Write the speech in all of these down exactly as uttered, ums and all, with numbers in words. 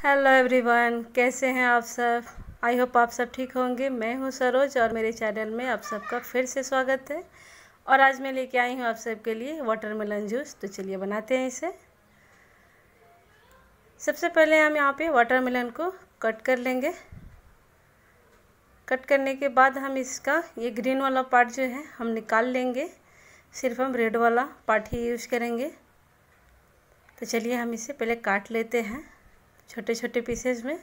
Hello everyone, कैसे हैं आप सब। आई होप आप सब ठीक होंगे। मैं हूं सरोज और मेरे चैनल में आप सबका फिर से स्वागत है। और आज मैं लेके आई हूं आप सबके लिए वाटरमेलन जूस। तो चलिए बनाते हैं इसे। सबसे पहले हम यहाँ पे वाटरमेलन को कट कर लेंगे। कट करने के बाद हम इसका ये ग्रीन वाला पार्ट जो है हम निकाल लेंगे। सिर्फ हम रेड वाला पार्ट ही यूज़ करेंगे। तो चलिए हम इसे पहले काट लेते हैं छोटे छोटे पीसेस में।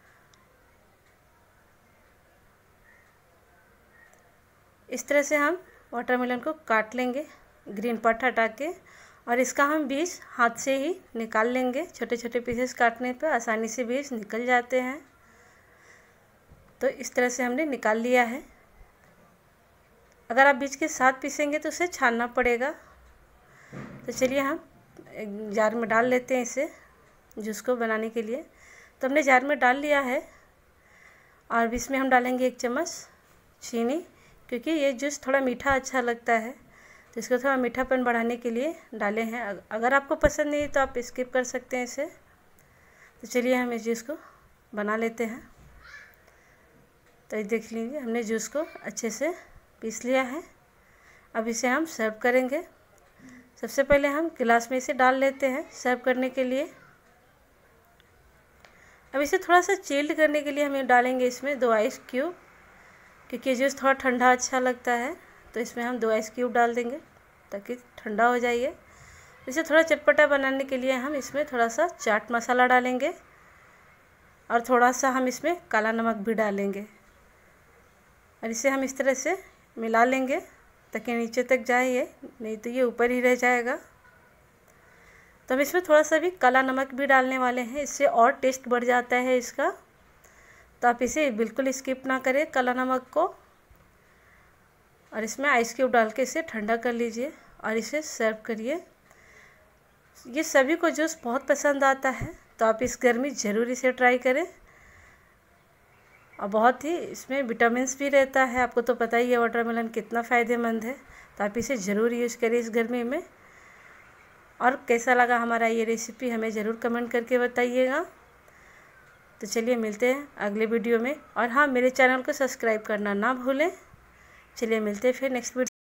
इस तरह से हम वाटरमेलन को काट लेंगे ग्रीन पार्ट हटा के, और इसका हम बीज हाथ से ही निकाल लेंगे। छोटे छोटे पीसेस काटने पे आसानी से बीज निकल जाते हैं। तो इस तरह से हमने निकाल लिया है। अगर आप बीज के साथ पीसेंगे तो उसे छानना पड़ेगा। तो चलिए हम एक जार में डाल लेते हैं इसे जूस को बनाने के लिए। तो हमने जार में डाल लिया है और इसमें हम डालेंगे एक चम्मच चीनी, क्योंकि ये जूस थोड़ा मीठा अच्छा लगता है। तो इसको थोड़ा मीठापन बढ़ाने के लिए डाले हैं। अगर आपको पसंद नहीं तो आप स्किप कर सकते हैं इसे। तो चलिए हम इस जूस को बना लेते हैं। तो ये देख लीजिए हमने जूस को अच्छे से पीस लिया है। अब इसे हम सर्व करेंगे। सबसे पहले हम गिलास में इसे डाल लेते हैं सर्व करने के लिए। अब इसे थोड़ा सा चिल्ड करने के लिए हमें डालेंगे इसमें दो आइस क्यूब, क्योंकि जूस थोड़ा ठंडा अच्छा लगता है। तो इसमें हम दो आइस क्यूब डाल देंगे ताकि ठंडा हो जाए। इसे थोड़ा चटपटा बनाने के लिए हम इसमें थोड़ा सा चाट मसाला डालेंगे और थोड़ा सा हम इसमें काला नमक भी डालेंगे। और इसे हम इस तरह से मिला लेंगे ताकि नीचे तक जाए ये, नहीं तो ये ऊपर ही रह जाएगा। तो हम इसमें थोड़ा सा भी काला नमक भी डालने वाले हैं, इससे और टेस्ट बढ़ जाता है इसका। तो आप इसे बिल्कुल स्किप ना करें काला नमक को। और इसमें आइस क्यूब डाल के इसे ठंडा कर लीजिए और इसे सर्व करिए। ये सभी को जूस बहुत पसंद आता है, तो आप इस गर्मी ज़रूर इसे ट्राई करें। और बहुत ही इसमें विटामिन्स भी रहता है। आपको तो पता ही है वाटरमेलन कितना फ़ायदेमंद है। तो आप इसे ज़रूर यूज़ करें इस गर्मी में। और कैसा लगा हमारा ये रेसिपी हमें ज़रूर कमेंट करके बताइएगा। तो चलिए मिलते हैं अगले वीडियो में। और हाँ, मेरे चैनल को सब्सक्राइब करना ना भूलें। चलिए मिलते हैं फिर नेक्स्ट वीडियो।